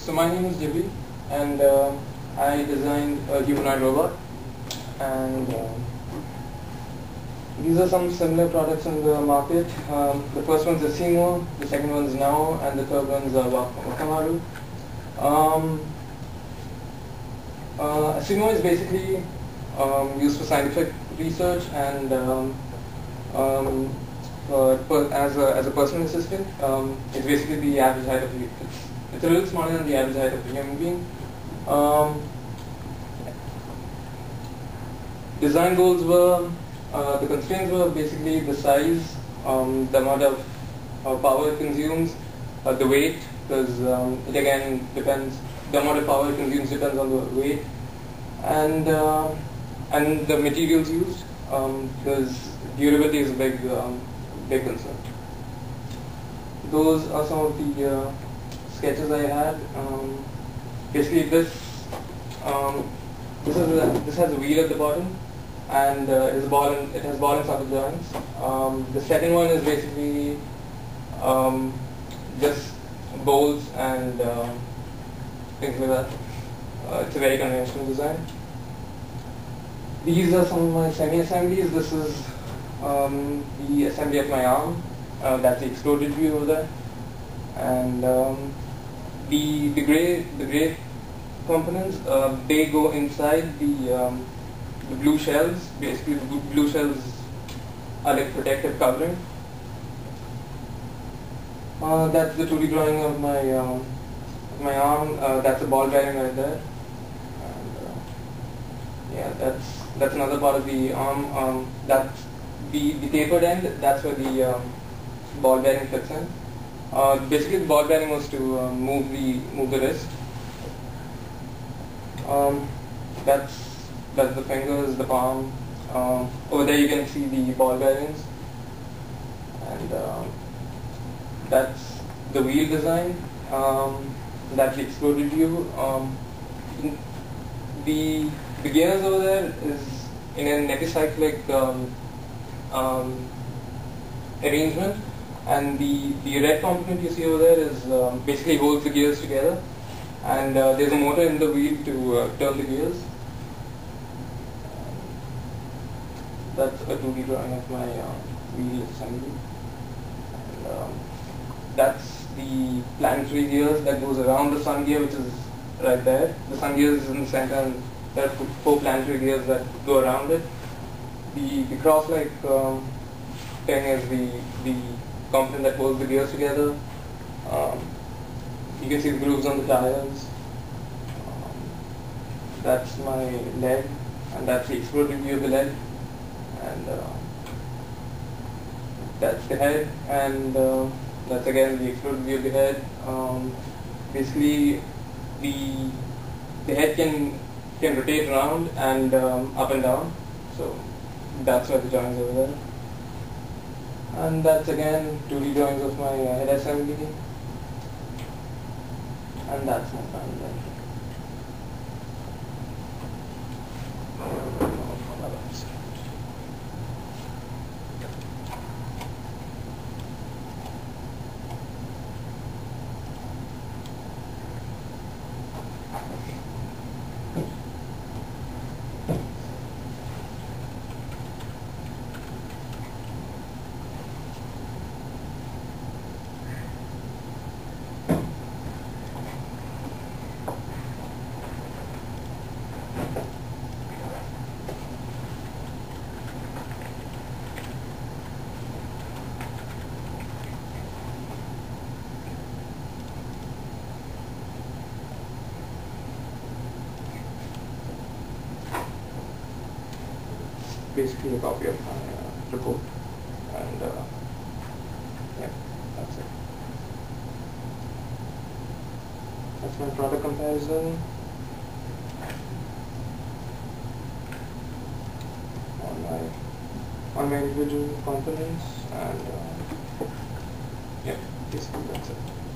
So my name is Jibi, and I designed a humanoid robot, and these are some similar products in the market. The first one's a Simo, the second one's Now, and the third one's Wakamaru. A Simo is basically used for scientific research and as a personal assistant. It's basically the average height of it's a little smaller than the average height of a human being. Design goals were, the constraints were basically the size, the amount of power it consumes, the weight, because it again depends, the amount of power it consumes depends on the weight, and the materials used, because durability is a big concern. Those are some of the sketches I had. Basically, this has a wheel at the bottom, and it has ball and socket joints. The second one is basically just bolts and things like that. It's a very conventional design. These are some of my semi-assemblies. This is the assembly of my arm. That's the exploded view over there, and the gray components, they go inside the blue shells. Basically, the blue shells are like protective covering. That's the 2D drawing of my arm. That's a ball bearing right there. And yeah, that's another part of the arm. That's the tapered end. That's where the ball bearing fits in. Basically, the ball bearing was to move the wrist. That's the fingers, the palm. Over there you can see the ball bearings, and that's the wheel design. That's the exploded view. The gears over there is in an epicyclic arrangement, and the red component you see over there is basically holds the gears together, and there's a motor in the wheel to turn the gears. That's a 2D drawing of my wheel assembly. And that's the planetary gears that goes around the sun gear, which is right there. The sun gear is in the center, and there are 4 planetary gears that go around it. The cross-like thing is the component that holds the gears together. You can see the grooves on the tires. That's my leg, and that's the exploded view of the leg. And that's the head, and that's again the exploded view of the head. Basically, the head can rotate around and up and down, so that's why the joints over there. And that's again 2D drawings of my head assembly, and that's my final leg. Basically a copy of my report, and yeah, that's it. That's my product comparison on my individual components, and yeah, basically that's it.